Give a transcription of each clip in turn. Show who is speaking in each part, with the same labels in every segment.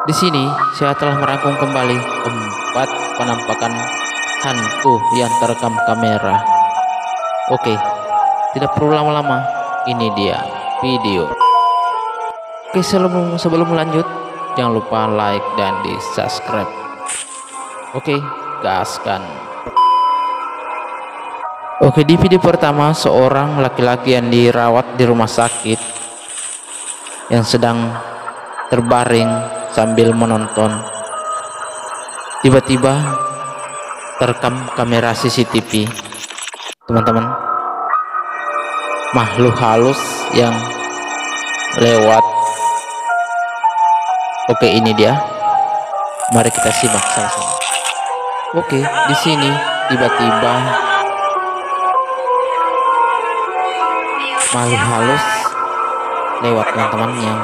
Speaker 1: Di sini saya telah merangkum kembali 4 penampakan hantu yang terekam kamera. Oke, tidak perlu lama-lama. Ini dia video. Oke, sebelum lanjut, jangan lupa like dan di subscribe. Oke, gaskan. Oke, di video pertama seorang laki-laki yang dirawat di rumah sakit yang sedang terbaring sambil menonton, tiba-tiba terekam kamera CCTV, teman-teman. Makhluk halus yang lewat. Oke, ini dia. Mari kita simak sama-sama. Oke, di sini tiba-tiba makhluk halus lewat, teman-teman, yang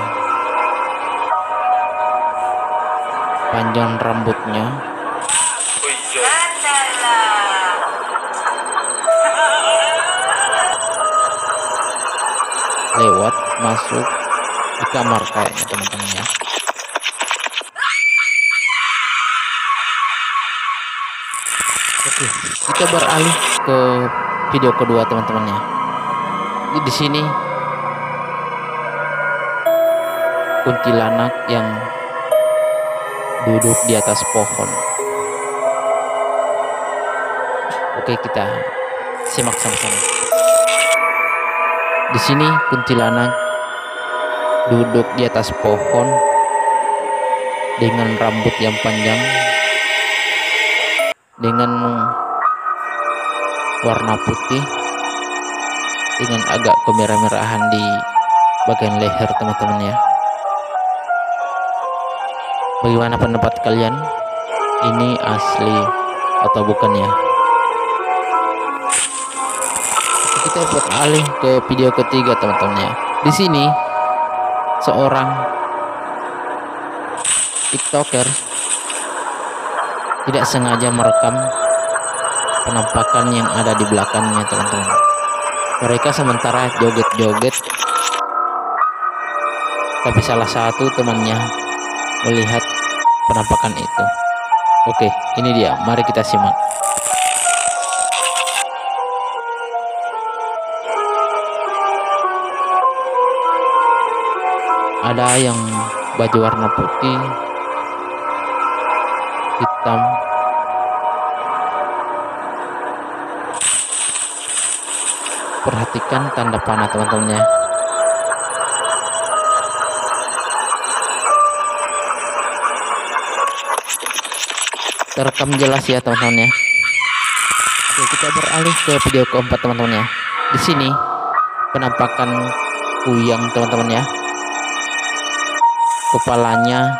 Speaker 1: panjang rambutnya, lewat masuk di kamar kayaknya, teman-teman ya. Oke, kita beralih ke video kedua, teman-teman ya. Di sini kuntilanak yang duduk di atas pohon. Oke, kita simak sama-sama. Di sini kuntilanak duduk di atas pohon dengan rambut yang panjang, dengan warna putih, dengan agak kemerah-merahan di bagian leher, teman-teman ya. Bagaimana pendapat kalian? Ini asli atau bukan ya? Kita beralih ke video ketiga, teman-teman ya. Di sini seorang TikToker tidak sengaja merekam penampakan yang ada di belakangnya, teman-teman. Mereka sementara joget-joget, tapi salah satu temannya melihat penampakan itu. Oke, ini dia. Mari kita simak. Ada yang baju warna putih, hitam, perhatikan tanda panah, teman-teman ya. Terekam jelas ya, teman-teman ya. Oke, kita beralih ke video keempat, teman-teman ya. Di sini penampakan kuyang, teman-teman ya. Kepalanya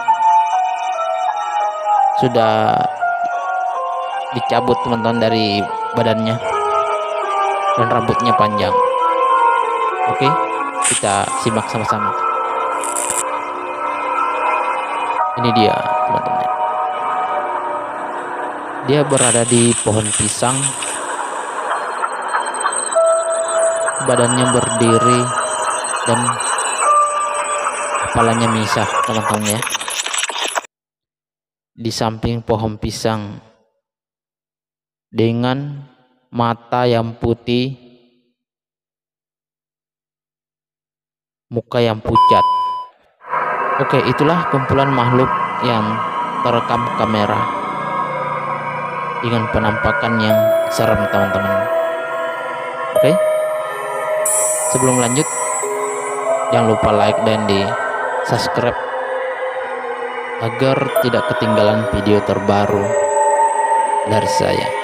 Speaker 1: sudah dicabut, teman-teman, dari badannya, dan rambutnya panjang. Oke, kita simak sama-sama. Ini dia, teman-teman. Dia berada di pohon pisang, badannya berdiri dan kepalanya misah, teman-teman ya. Di samping pohon pisang, dengan mata yang putih, muka yang pucat. Oke, itulah kumpulan makhluk yang terekam kamera dengan penampakan yang serem, teman-teman. Oke, sebelum lanjut, jangan lupa like dan di subscribe agar tidak ketinggalan video terbaru dari saya.